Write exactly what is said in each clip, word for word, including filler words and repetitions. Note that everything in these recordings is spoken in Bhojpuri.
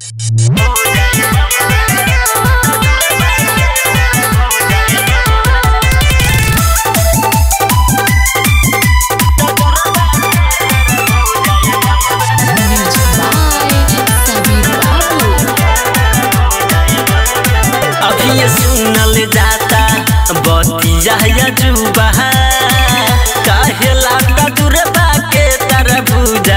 अभी सुनल जाता बतिया जुबा काहे लाता दुरबा के तरबूजा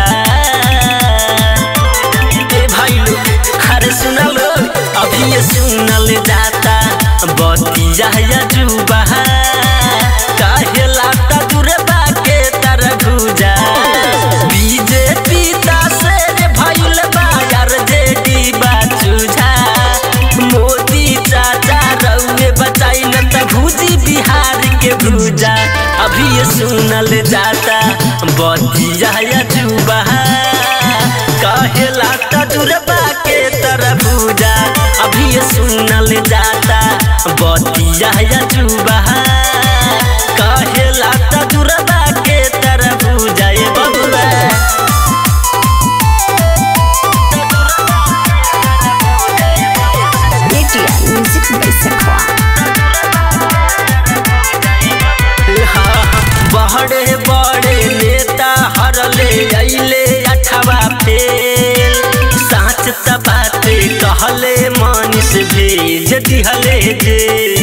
ए भाई अरे सुनल अभी सुनल जाता बतिया जुबा काहे लाता दुरबा के तरबूजा बीजेपी ता से भइल बा यार जेडी बाचूझा मोदी चाचा रउए बचाई न त भूजी बिहार के भूजा अभी सुनल जाता बतिया जुबा काहे लाता दुरबा के तरबूजा अभी सुनल जाता बतिया जुबा काहे लाता दुरबा के तरबूजा ए बबुआ म्यूजिक बैसखवा बड़े बड़े नेता हरले अइले अठवा फेल साच त बात कहले मनीष भेज दिहले जे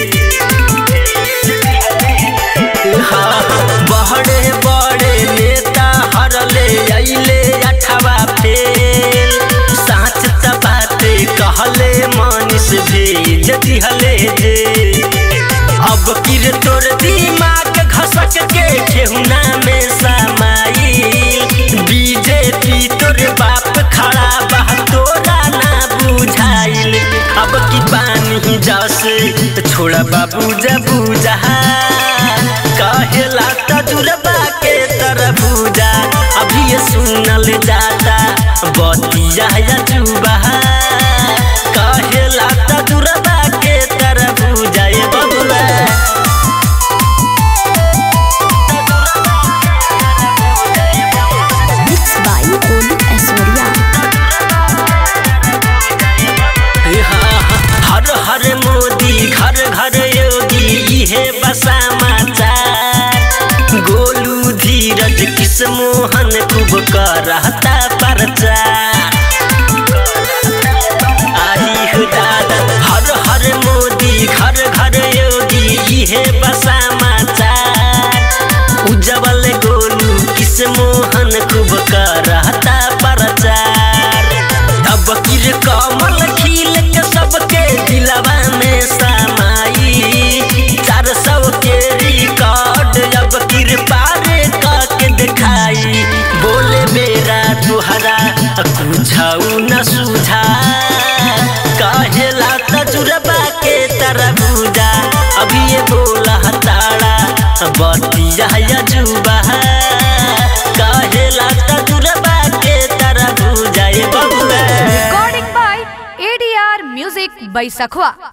बड़े बड़े नेता हरले अइले अठवा फेल साच त बात कहले मनीष भेज दिहले जे अब किर तोर दिमाग घसक के ठेहुना में समाई बीजेपी तोर बाप खड़ा बा तोरा ना बुझाइल अब की पानी जस छोड़ा बाबूजा बूझा काहे लाता दुरबा के तरबूजा अभी सुनल जाता बतिया जुबा काहे लाता दुरबा के तरबूजा ए बबुआ मिक्स बाय कोलू ऐश्वर्या हर हर मोदी घर घर योगी इहे समाचार गोलू धीरज किस मोहन खूब करता प्रचार आई हो दादा हर हर मोदी घर घर योगी इहे समाचार उज्जवल गोलू किस मोहन खूब करता प्रचार अब किर कमल खिल के सबके दिलवा में समाई चार सौ के रिकॉर्ड अब किर पारे के दिखाई बोले मेरा तुहरा कुछऊ न सूझा काहे लाता जुरबा के तरबूजा अभी ये बोला ताड़ा बतिया जुबा काहे लाता जुरबा के तरबूजा ए बबुआ Recording by A D R Music by Sakhwa।